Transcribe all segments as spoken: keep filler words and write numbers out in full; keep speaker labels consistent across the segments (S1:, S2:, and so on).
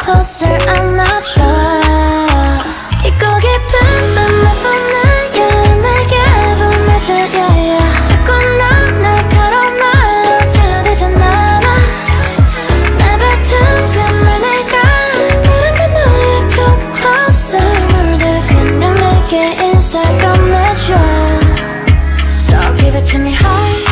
S1: closer 안아줘 깊고 깊은 밤의 품을 내게 보내줘 yeah, yeah. 자꾸 난 날카로운 말로 찔러대잖아 내 뱉은 그 말 내가 바란 그 너의 too closer 물들 그냥 내게 인사를 건네줘 So give it to me high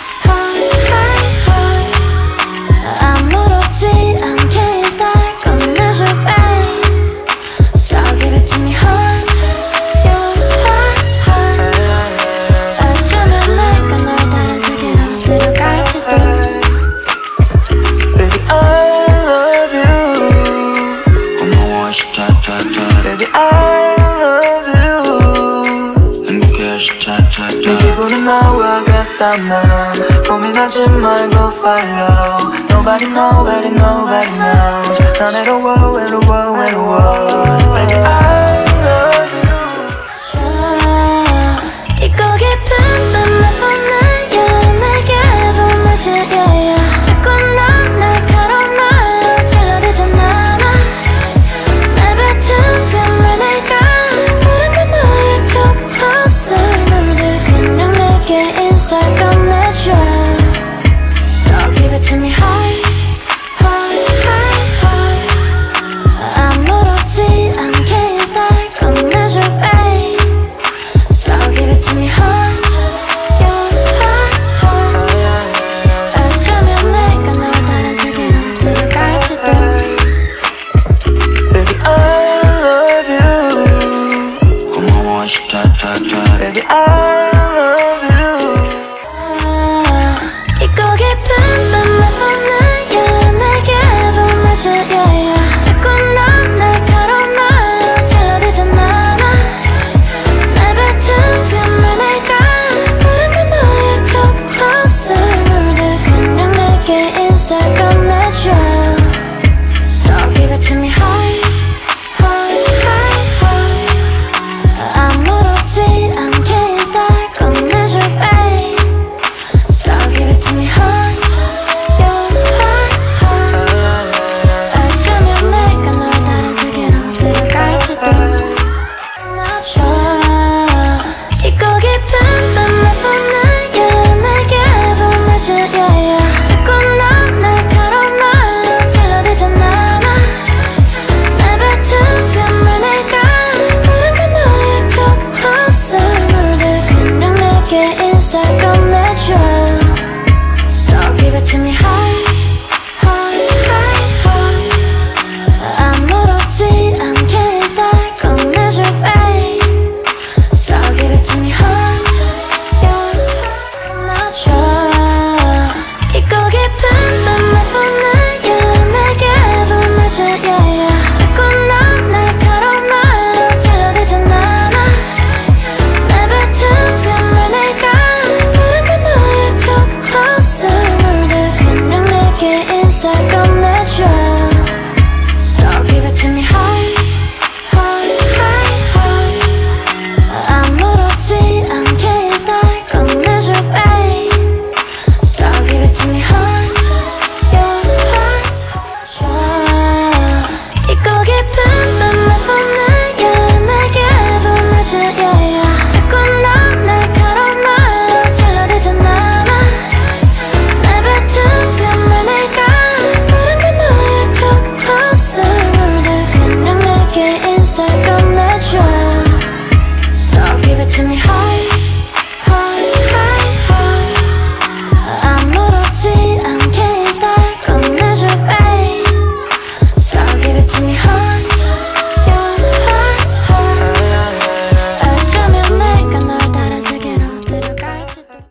S2: 내 기분은 나와 같다면 고민하지 말고 follow Nobody nobody nobody knows 난 외로워 외로워 외로워 Baby I